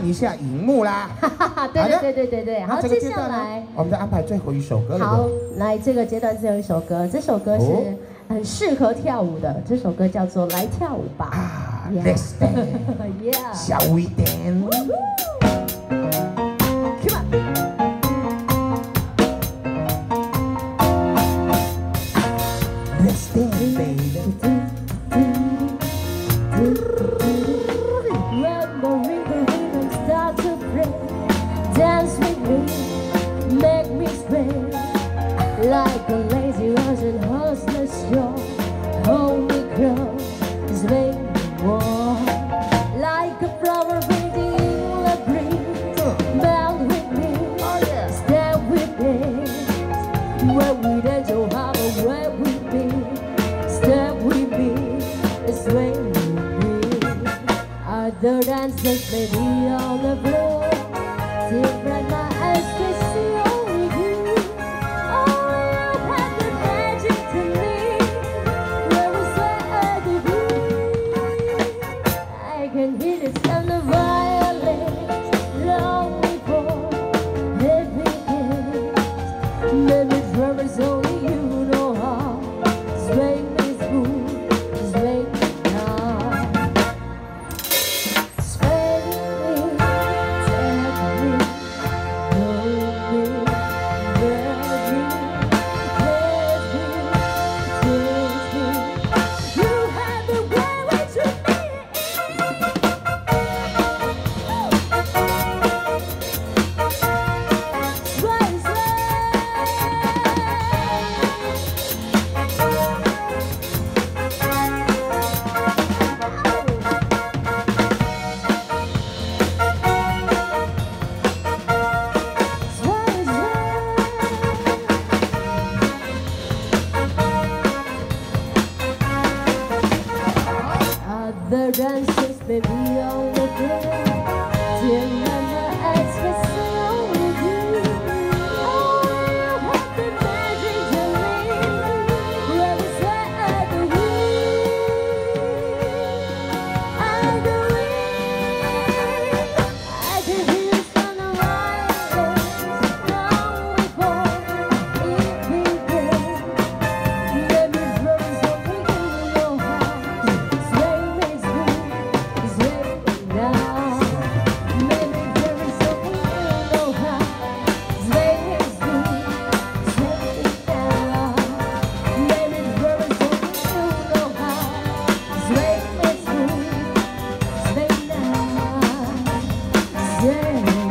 一下荧幕啦。 对。好，接下来我们再安排最后一首歌了。 好，来这个阶段最后一首歌，这首歌是很适合跳舞的，这首歌叫做《来跳舞吧》。 啊 ，Let's dance，Shall we dance？Come on，Let's dance, baby. Dance with me, make me sway like a lazy Russian horseless shore. Hold me close, sway me more like a flower breathing in the breeze. Melt with me, step with me. Where we dance, oh how away with me. Step with me, sway with me. Other dancers may be on the floor. Different my eyes to see only you. Oh, you have the magic to me. Where we swear at the I can hear the sound of violins long before it begins. Memories where it's only you know how. Sway me smooth, sway me now. Sway me, take me. The dancers may be on the floor. Till my eyes can see only you. Oh, you have the magic to me. Where we swear at the I can hear the sound of violins long before it begins. Memories where it's only you know how. Sway me smooth, sway me now. Memories where it's only you know how. Sway me smooth, sway me now. Memories where it's only you know how. Sway me smooth, sway now. Yeah.